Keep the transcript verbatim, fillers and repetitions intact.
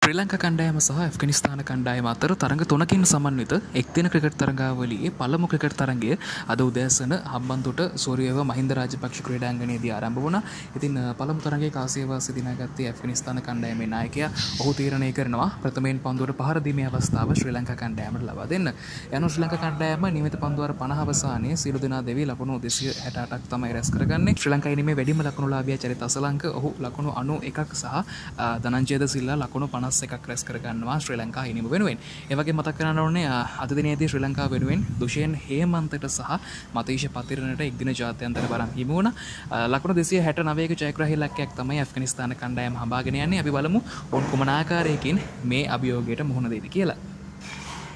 ශ්‍රී ලංකා කණ්ඩායම සහ ඇෆ්ගනිස්තාන කණ්ඩායම අතර තරඟ තුනකින් සමන්විත එක්දින ක්‍රිකට් තරඟාවලියේ පළමු ක්‍රිකට් තරඟය අද උදෑසන හම්බන්තොට සූරියව මහින්ද රාජපක්ෂ ක්‍රීඩාංගණයේදී ආරම්භ වුණා. ඉතින් පළමු තරඟයේ කාසියවාසී දිනාගත්තේ ඇෆ්ගනිස්තාන කණ්ඩායමේ නායකයා. ඔහු තීරණය කරනවා ප්‍රථමයෙන් පන්දුවට පහර දීමේ අවස්ථාව ශ්‍රී ලංකා කණ්ඩායමට ලබා දෙන්න. යනු ශ්‍රී ලංකා කණ්ඩායම නියමිත පන්දුවර පනහ අවසානයේ සියලු දෙනා දෙවි ලකුණු දෙසිය හැට අටක් තමයි රැස් කරගන්නේ. ශ්‍රී ලංකා ඉනිමේ වැඩිම ලකුණුලාභියා චරිත අසලංක ඔහු ලකුණු අනූ එකක් සහ ධනංජය ද සිල්වා ලකුණු පනස් එකක් රැස් කරගන්නවා ශ්‍රී ලංකා හිමිව වෙනුවෙන්. ඒ වගේ මතක් කරන්න ඕනේ අද දිනේදී ශ්‍රී ලංකාව වෙනුවෙන් දුෂේන් හේමන්තට සහ මතීෂ පතිරණට එක්දින ජාත්‍යන්තර වරම් හිමි වුණා. ලකුණු දෙසිය හැට නවයක ජයග්‍රහී ඉලක්කයක් තමයි ඇෆ්ගනිස්තාන කණ්ඩායම හඹාගෙන යන්නේ. අපි බලමු ඔවුන් කුමන ආකාරයකින් මේ අභියෝගයට මුහුණ දෙයිද කියලා.